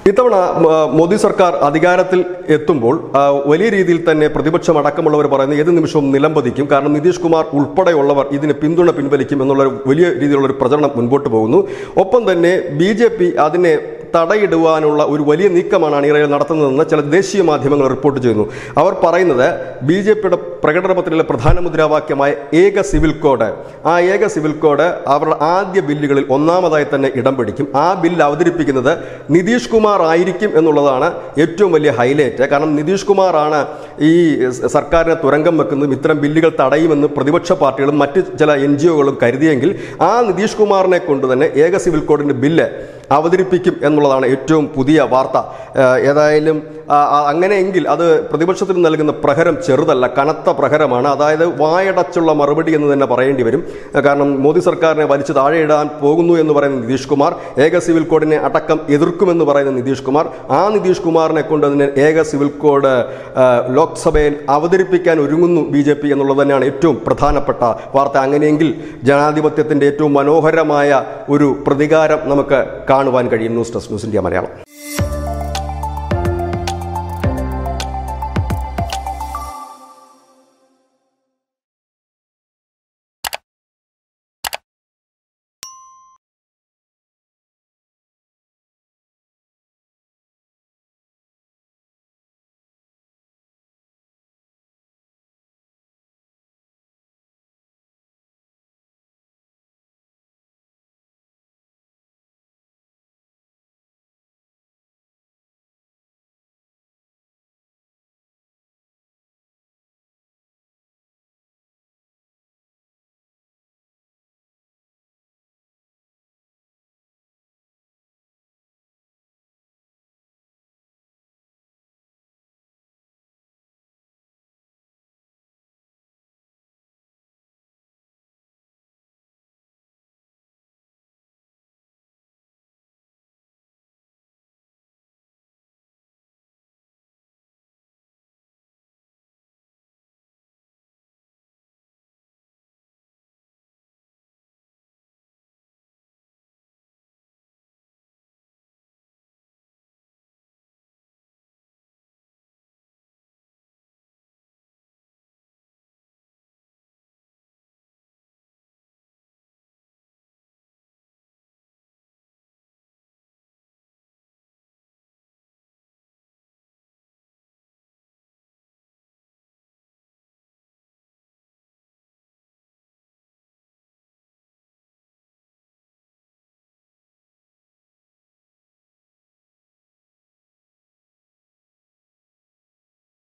ഇത്തവണ മോദി സർക്കാർ അധികാരത്തിൽ എത്തുമ്പോൾ വലിയ രീതിയിൽ തന്നെ പ്രതിപക്ഷം അടക്കമുള്ളവർ പറയുന്നത് ഏത് നിമിഷവും നിലംപതിക്കും. കാരണം നിതീഷ് കുമാർ ഉൾപ്പെടെയുള്ളവർ ഇതിന് പിന്തുണ പിൻവലിക്കും എന്നുള്ള വലിയ രീതിയിലുള്ള ഒരു പ്രചരണം മുൻപോട്ട് പോകുന്നു. ഒപ്പം തന്നെ BJP അതിനെ തടയിടുവാനുള്ള ഒരു വലിയ നീക്കമാണ് അണിയറയിൽ നടത്തുന്നതെന്ന് ചില ദേശീയ മാധ്യമങ്ങൾ റിപ്പോർട്ട് ചെയ്യുന്നു. അവർ പറയുന്നത് BJPയുടെ പ്രകടനപത്രികയിലെ പ്രധാന മുദ്രാവാക്യമായ ഏക സിവിൽ കോഡ്, ആ ഏക സിവിൽ കോഡ് അവരുടെ ആദ്യ ബില്ലുകളിൽ ഒന്നാമതായി തന്നെ ഇടം പിടിക്കും. ആ ബില്ല് അവതരിപ്പിക്കുന്നത് നിതീഷ് കുമാർ ആയിരിക്കും എന്നുള്ളതാണ് ഏറ്റവും വലിയ ഹൈലൈറ്റ്. കാരണം നിതീഷ് കുമാറാണ് ഈ സർക്കാരിനെ തുരങ്കം വെക്കുന്നതും ഇത്തരം ബില്ലുകൾ തടയുമെന്ന് പ്രതിപക്ഷ പാർട്ടികളും മറ്റ് ചില NGOകളും കരുതിയെങ്കിൽ ആ നിതീഷ് കുമാറിനെ കൊണ്ട് തന്നെ ഏക സിവിൽ കോഡിൻ്റെ ബില്ല് അവതരിപ്പിക്കും എന്നുള്ളതാണ് ഏറ്റവും പുതിയ വാർത്ത. ഏതായാലും അങ്ങനെയെങ്കിൽ അത് പ്രതിപക്ഷത്തിന് നൽകുന്ന പ്രഹരം ചെറുതല്ല, കനത്ത പ്രഹരമാണ്. അതായത് വായടച്ചുള്ള മറുപടി എന്ന് തന്നെ പറയേണ്ടി വരും. കാരണം മോദി സർക്കാരിനെ വലിച്ചു താഴെയിടാൻ പോകുന്നു എന്ന് പറയുന്ന നിതീഷ് കുമാർ, ഏക സിവിൽ കോഡിനെ അടക്കം എതിർക്കുമെന്ന് പറയുന്ന നിതീഷ് കുമാർ, ആ നിതീഷ് കുമാറിനെ കൊണ്ട് അതിന് ഏക സിവിൽ കോഡ് ലോക്സഭയിൽ അവതരിപ്പിക്കാൻ ഒരുങ്ങുന്നു BJP എന്നുള്ളത് തന്നെയാണ് ഏറ്റവും പ്രധാനപ്പെട്ട വാർത്ത. അങ്ങനെയെങ്കിൽ ജനാധിപത്യത്തിൻ്റെ ഏറ്റവും മനോഹരമായ ഒരു പ്രതികാരം നമുക്ക് കാണുവാൻ കഴിയും. News desk, news India Malayalam.